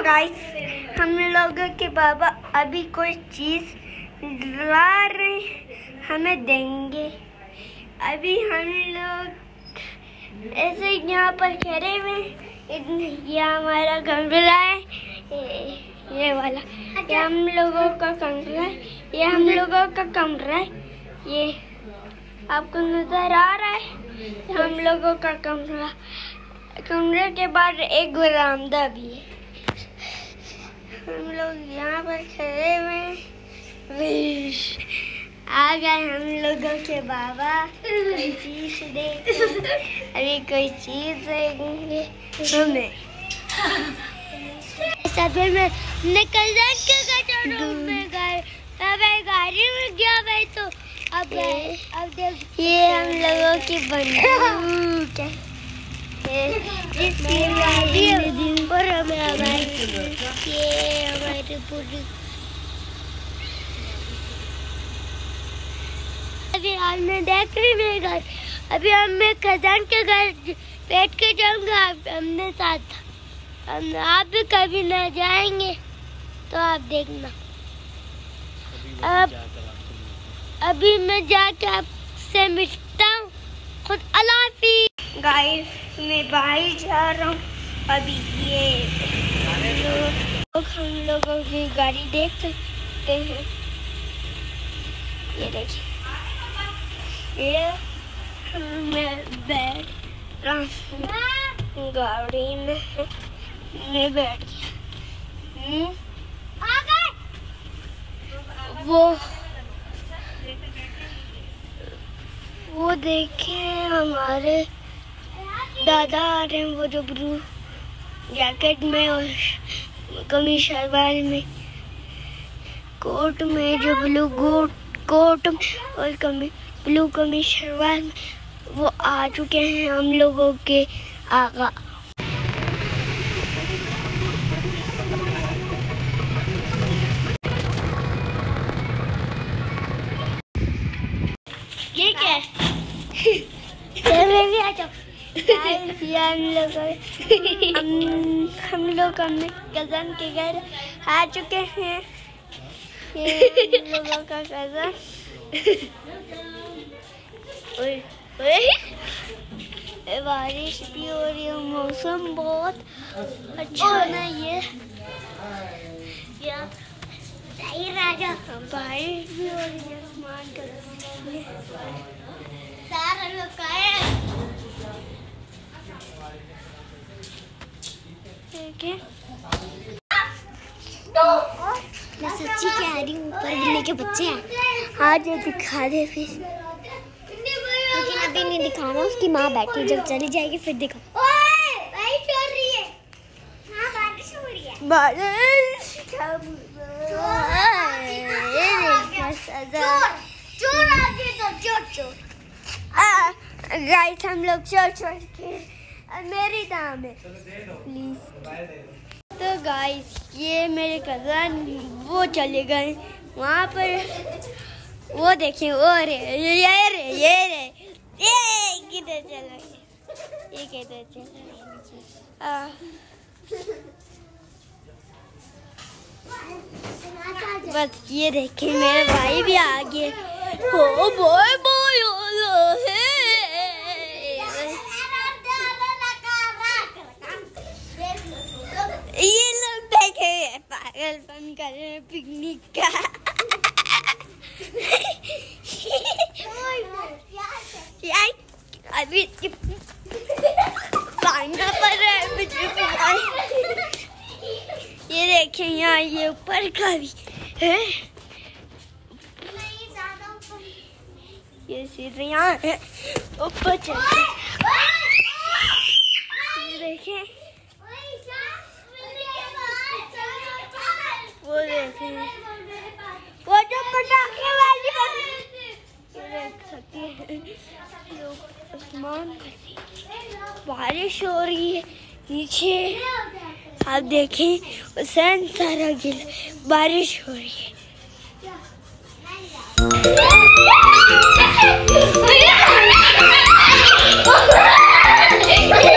Guys, हम लोगों के बाबा अभी कोई चीज ला रहे हमें देंगे। अभी हम लोग ऐसे यहाँ पर खड़े हुए, ये हमारा कमरा है, ये वाला ये हम लोगों का कमरा है, ये हम लोगों का कमरा है, ये आपको नजर आ रहा है हम लोगों का कमरा। कमरे के बाद एक बरामदा भी है। हम लोग यहाँ पर खड़े हुए, आ गए हम लोगों के बाबा कोई चीज देंगे। अभी कोई चीज देंगे हमें। सभी में निकल जाएंगे रूम में गए, गाड़ी में गया भाई। तो अब देख, ये हम लोगों की बंदूक है, हमारी पूरी। अभी हमने देख रही मेरे घर, अभी हम मेरे खजान के घर बैठ के जाऊंगा हमने साथ। आप भी कभी ना जाएंगे तो आप देखना। अभी मैं जाके आपसे मिलता हूँ। खुद अल्लाह हाफिज़। गाइस, मैं बाहर जा रहा हूँ अभी। ये हम लोगों की गाड़ी देख सकते हैं, ये देखिए, ये मैं बैठ रहा हूँ गाड़ी में, मैं बैठ गया। वो देखिए हमारे दादा आ रहे हैं, वो जो ब्लू जैकेट में और कमीज शलवार में, कोट में, जो ब्लू कोट और ब्लू कमीज शलवार में, वो आ चुके हैं हम लोगों के आगा। ये क्या है? मैं भी आ जाऊँ। हम लोग अपने कज़न के घर आ चुके हैं। ये हम लोगों का कज़न। बारिश भी हो रही है, मौसम बहुत अच्छा है। ये राजा, बारिश भी हो रही है, आसमान का सारा लोग मैं सच्ची कह रही हूँ, ऊपर बिल्ली के बच्चे हैं। हाँ, जो दिखा दे फिर, लेकिन अभी नहीं दिखाना। उसकी माँ बैठी, जब चली जाएगी फिर दिखा। बारिश हो रही है। हाँ, बारिश हो रही है। बारिश चोर आ गए, तो चोर गाइस, हम लोग चोर के मेरी दाम है प्लीज। तो गाइस, ये मेरे कज़न वो चले गए वहाँ पर, वो देखिए, वो रे ये किधर चला गया, ये किधर चला गया। बस ये देखिए, मेरे भाई भी आ गए। ओ बॉय ये लोग देखे पागलपन कर रहे हैं पिकनिक का। अभी पाना पड़ रहा है। ये देखें, यहाँ ये ऊपर का भी है, ये सीधे यहाँ है ऊपर चलते। ये देखें, वो देखें, वो जो पटाखे वाली देख सकती है। आसमान, बारिश हो रही है नीचे, आप देखें, सन सारा गिल, बारिश हो रही है।